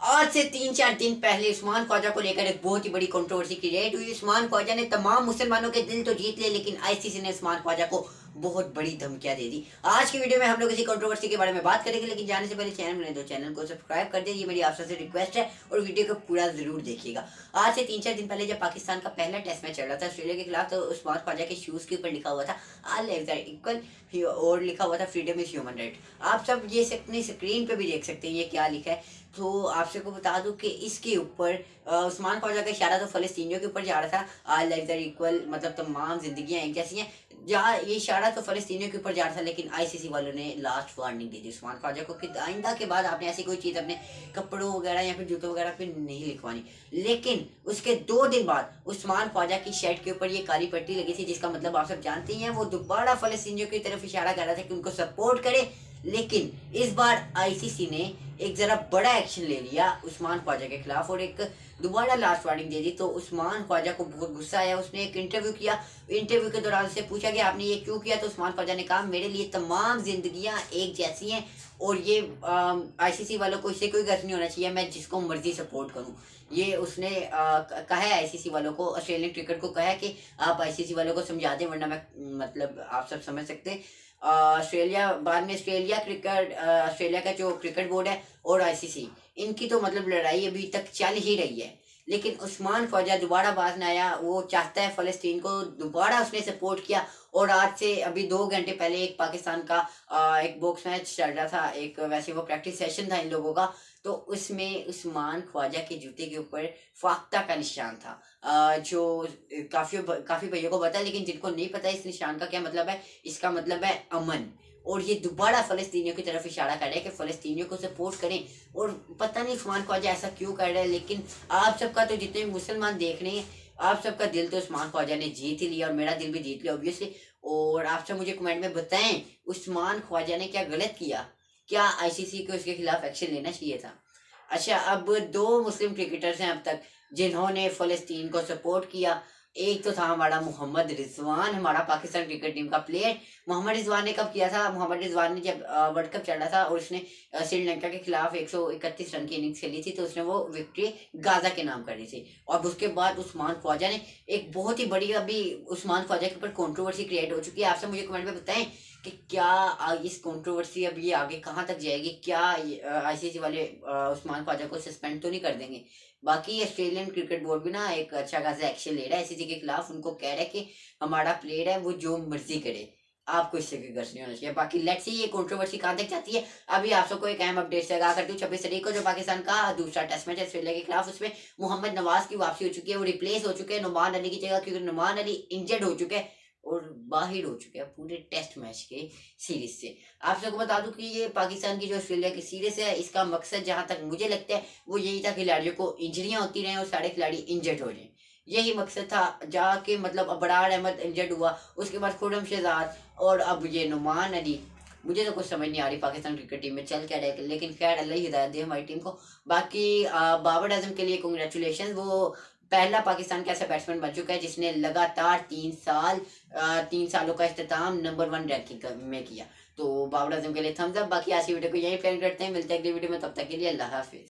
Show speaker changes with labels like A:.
A: आज से 3-4 दिन पहले उस्मान ख्वाजा को लेकर एक बहुत ही बड़ी कंट्रोवर्सी क्रिएट हुई। उस्मान ख्वाजा ने तमाम मुसलमानों के दिल तो जीत लिए, लेकिन आईसीसी ने उस्मान ख्वाजा को बहुत बड़ी धमकियां दे दी। आज की वीडियो में हम लोग इसी कंट्रोवर्सी के बारे में बात करेंगे, लेकिन जाने से पहले चैनल बने तो चैनल को सब्सक्राइब कर दे, ये मेरी आप सबसे रिक्वेस्ट है और वीडियो को पूरा जरूर देखिएगा। आज से 3-4 दिन पहले जब पाकिस्तान का पहला टेस्ट मैच चल रहा था ऑस्ट्रेलिया के खिलाफ, तो उस्मान ख्वाजा के शूज के ऊपर लिखा हुआ था ऑल लाइव्स आर इक्वल और लिखा हुआ था फ्रीडम इज ह्यूमन राइट। आप सब ये अपनी स्क्रीन पे भी देख सकते हैं ये क्या लिखा है। तो आप सबको बता दूं कि इसके ऊपर उस्मान ख्वाजा का इशारा तो फलस्तीनियों के ऊपर जा रहा था, ऑल लाइव्स आर इक्वल मतलब तमाम जिंदगियां एक जैसी हैं, जहाँ ये इशारा तो फलस्तीनियों के ऊपर जा रहा था। लेकिन आईसीसी वालों ने लास्ट वार्निंग दी थी उस्मान ख्वाजा को कि आइंदा के बाद आपने ऐसी कोई चीज़ अपने कपड़ों वगैरह या फिर जूतों वगैरह पे नहीं लिखवानी। लेकिन उसके 2 दिन बाद उस्मान ख्वाजा की शर्ट के ऊपर ये काली पट्टी लगी थी, जिसका मतलब आप सब जानते ही हैं, वो दोबारा फलस्तीनियों की तरफ इशारा कर रहा था कि उनको सपोर्ट करे। लेकिन इस बार आईसीसी ने एक जरा बड़ा एक्शन ले लिया उस्मान ख्वाजा के खिलाफ और एक दोबारा लास्ट वार्निंग दे दी। तो उस्मान ख्वाजा को बहुत गुस्सा आया, उसने एक इंटरव्यू किया। इंटरव्यू के दौरान उससे पूछा गया आपने ये क्यों किया, तो उस्मान ख्वाजा ने कहा मेरे लिए तमाम जिंदगियां एक जैसी हैं और ये आईसीसी वालों को इससे कोई गर्ज नहीं होना चाहिए, मैं जिसको मर्जी सपोर्ट करूं। ये उसने कहा है आईसीसी वालों को, ऑस्ट्रेलियन क्रिकेट को कहा है कि आप आईसीसी वालों को समझा दें, वरना मैं मतलब आप सब समझ सकते हैं। ऑस्ट्रेलिया बाद में ऑस्ट्रेलिया का जो क्रिकेट बोर्ड है और आईसीसी, इनकी तो मतलब लड़ाई अभी तक चल ही रही है। लेकिन उस्मान ख्वाजा दोबारा बाज में आया, वो चाहता है फलस्तीन को, दोबारा उसने सपोर्ट किया। और आज से अभी 2 घंटे पहले एक पाकिस्तान का एक बॉक्स मैच चल रहा था, एक वैसे वो प्रैक्टिस सेशन था इन लोगों का, तो उसमें उस्मान ख्वाजा के जूते के ऊपर फाख्ता का निशान था, जो काफी भाइयों को पता है, लेकिन जिनको नहीं पता इस निशान का क्या मतलब है, इसका मतलब है अमन। और ये दोबारा फलस्तीनियों की तरफ इशारा कर रहे हैं कि फलस्तीनियों को सपोर्ट करें। और पता नहीं उस्मान ख्वाजा ऐसा क्यों कर रहा है, लेकिन आप सबका तो जितने मुसलमान देख रहे हैं, आप सबका दिल तो उस्मान ख्वाजा ने जीत ही लिया और मेरा दिल भी जीत लिया ऑब्वियसली। और आप सब मुझे कमेंट में बताएं उस्मान ख्वाजा ने क्या गलत किया, क्या आईसीसी को इसके खिलाफ एक्शन लेना चाहिए था। अच्छा, अब 2 मुस्लिम क्रिकेटर्स हैं अब तक जिन्होंने फलस्तीन को सपोर्ट किया। एक तो था हमारा मोहम्मद रिजवान, हमारा पाकिस्तान क्रिकेट टीम का प्लेयर। मोहम्मद रिजवान ने कब किया था, मोहम्मद रिजवान ने जब वर्ल्ड कप चल रहा था और उसने श्रीलंका के खिलाफ 131 रन की इनिंग्स खेली थी, तो उसने वो विक्ट्री गाजा के नाम करी थी। और उसके बाद उस्मान ख्वाजा ने एक बहुत ही बड़ी, अभी उस्मान ख्वाजा के ऊपर कंट्रोवर्सी क्रिएट हो चुकी है। आप सब मुझे कमेंट में बताएं कि क्या इस कंट्रोवर्सी अब ये आगे कहाँ तक जाएगी, क्या आईसीसी वाले उस्मान ख्वाजा को सस्पेंड तो नहीं कर देंगे। बाकी ऑस्ट्रेलियन क्रिकेट बोर्ड भी ना एक अच्छा खासा एक्शन ले रहा है आईसीसी के खिलाफ, उनको कह रहा है कि हमारा प्लेयर है वो जो मर्जी करे, आपको इससे कोई गर्ज नहीं होना चाहिए। बाकी लेट्स सी ये कंट्रोवर्सी कहाँ तक जाती है। अभी आप सबको एक अहम अपडेट लगा करती हूँ, 26 तारीख को जो पाकिस्तान का दूसरा टेस्ट मैच है ऑस्ट्रेलिया के खिलाफ, उसमें मोहम्मद नवाज की वापसी हो चुकी है, वो रिप्लेस हो चुके हैं नुमान अली की जगह, क्योंकि नुमान अली इंजर्ड हो चुके हैं और बाहर हो चुके हैं पूरे टेस्ट मैच के सीरीज से। आप सबको बता दूं कि ये पाकिस्तान की जो ऑस्ट्रेलिया की सीरीज है, इसका मकसद जहां तक मुझे लगता है वो यही था, खिलाड़ियों को इंजरियां होती रहें और सारे खिलाड़ी इंजर्ड हो जाएं, यही मकसद था। जाके मतलब अबरार अहमद इंजर्ड हुआ, उसके बाद खुर्रम शहजाद और अब ये नुमान अली। मुझे तो कुछ समझ नहीं आ रही पाकिस्तान क्रिकेट टीम में चल क्या रहा है, लेकिन खैर अल्लाह ही हिदायत दे हमारी टीम को। बाकी बाबर आजम के लिए कांग्रेचुलेशन, वो पहला पाकिस्तान का ऐसा बैट्समैन बन चुका है जिसने लगातार 3 सालों का इख्तिताम नंबर 1 रैंकिंग में किया। तो बाबर आजम के लिए थम्स अप। बाकी आज की वीडियो को यही प्लान करते हैं, मिलते हैं अगली वीडियो में, तब तक के लिए अल्लाह हाफिज।